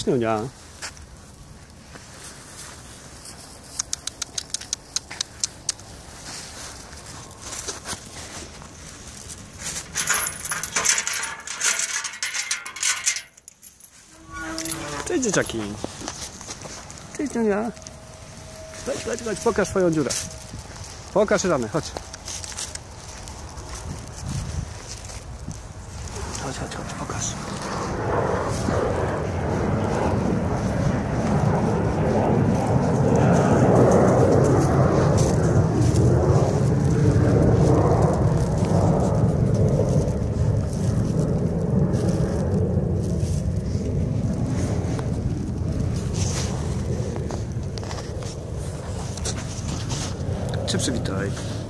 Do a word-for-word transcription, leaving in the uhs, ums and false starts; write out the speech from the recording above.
Cześć, Nunia. Cześć, dzieciaki. Cześć, Nunia. Chodź, chodź, chodź, pokaż swoją dziurę. Pokaż ranę, chodź. Chodź, chodź, chodź, pokaż. Cię przywitaj.